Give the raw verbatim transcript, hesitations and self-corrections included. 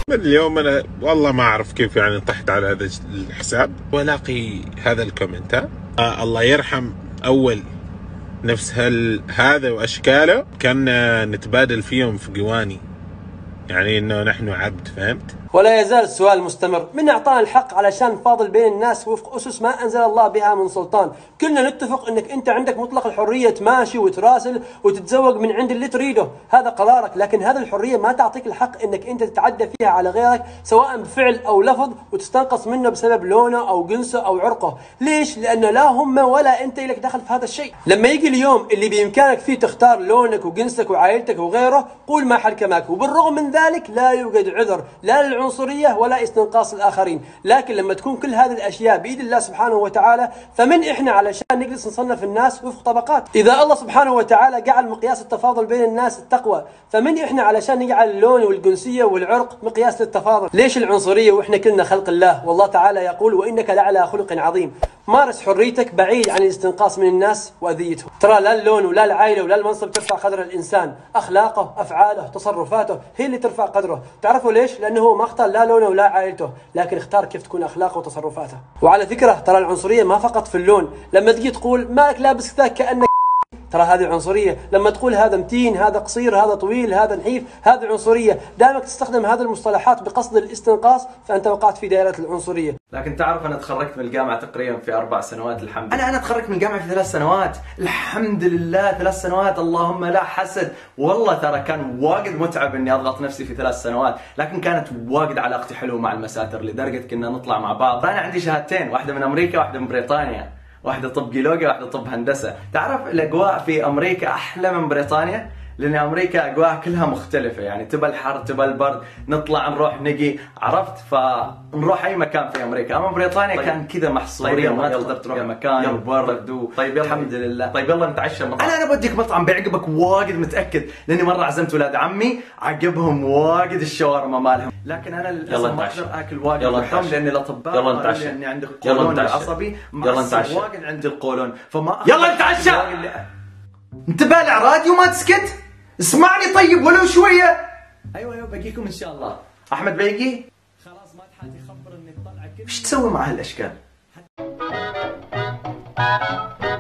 من اليوم انا والله ما اعرف كيف يعني طحت على هذا الحساب والاقي هذا الكومنت. آه الله يرحم اول نفس هال هذا واشكاله كنا نتبادل فيهم في قواني، يعني انه نحن عبد، فهمت؟ ولا يزال السؤال مستمر، من اعطانا الحق علشان نفاضل بين الناس وفق اسس ما انزل الله بها من سلطان؟ كلنا نتفق انك انت عندك مطلق الحريه تماشي وتراسل وتتزوج من عند اللي تريده، هذا قرارك، لكن هذه الحريه ما تعطيك الحق انك انت تتعدى فيها على غيرك سواء بفعل او لفظ وتستنقص منه بسبب لونه او جنسه او عرقه. ليش؟ لان لا هم ولا انت لك دخل في هذا الشيء. لما يجي اليوم اللي بامكانك فيه تختار لونك وجنسك وعائلتك وغيره، قول ما حكمك، وبالرغم من ذلك لا يوجد عذر لا للعنصريه ولا استنقاص الاخرين. لكن لما تكون كل هذه الاشياء بايد الله سبحانه وتعالى، فمن احنا علشان نجلس نصنف الناس وفق طبقات؟ اذا الله سبحانه وتعالى جعل مقياس التفاضل بين الناس التقوى، فمن احنا علشان نجعل اللون والجنسيه والعرق مقياس للتفاضل؟ ليش العنصريه واحنا كلنا خلق الله؟ والله تعالى يقول: وانك لعلى خلق عظيم. مارس حريتك بعيد عن الاستنقاص من الناس واذيتهم. ترى لا اللون ولا العائله ولا المنصب ترفع قدر الانسان، اخلاقه، افعاله، تصرفاته هي اللي ترفع قدره. تعرفوا ليش؟ لانه هو ما اختار لا لونه ولا عائلته، لكن اختار كيف تكون اخلاقه وتصرفاته. وعلى فكره ترى العنصريه ما فقط في اللون، لما تجي تقول مالك لابس كذا كانك، ترى هذه عنصريه. لما تقول هذا متين، هذا قصير، هذا طويل، هذا نحيف، هذه عنصريه. دامك تستخدم هذه المصطلحات بقصد الاستنقاص فانت وقعت في دائره العنصريه. لكن تعرف انا تخرجت من الجامعه تقريبا في اربع سنوات الحمد لله. انا انا تخرجت من الجامعه في ثلاث سنوات الحمد لله، ثلاث سنوات اللهم لا حسد. والله ترى كان واجد متعب اني اضغط نفسي في ثلاث سنوات، لكن كانت واجد علاقتي حلوه مع المساتر لدرجه كنا نطلع مع بعض. انا عندي شهادتين، واحده من امريكا واحده من بريطانيا، واحدة طب جيولوجيا واحدة طب هندسة. تعرف الأجواء في أمريكا أحلى من بريطانيا، لأن أمريكا أجواء كلها مختلفة، يعني تبى الحر تبى البرد، نطلع نروح نجي، عرفت؟ فنروح أي مكان في أمريكا. أما بريطانيا طيب. كان كذا محصورين، ما تقدر تروح مكان وبرد. طيب الحمد لله. طيب يلا نتعشى مطعم. أنا أنا بديك مطعم بيعجبك واجد متأكد، لأني مرة عزمت ولاد عمي عجبهم واجد الشاورما مالهم، لكن أنا للأسف ما أقدر آكل واجد لحم لأني الأطباء يلا نتعشى. لأني عندي قولون عصبي، يلا نتعشى. واجد عندي القولون، فما يلا نتعشى. انت بالع راديو ما تسكت؟ اسمعني طيب ولو شويه. ايوه ايوه باقيكم ان شاء الله. احمد باقي؟ خلاص ما حد يخبر اني طلع كذا. ايش تسوي مع هالاشكال؟